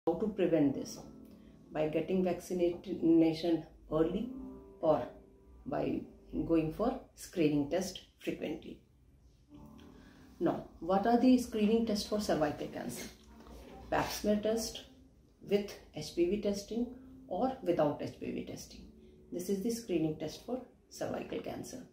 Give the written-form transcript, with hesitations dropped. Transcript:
How to prevent this? By getting vaccination early or by going for screening test frequently. Now, what are the screening tests for cervical cancer? Pap smear test with HPV testing or without HPV testing. This is the screening test for cervical cancer.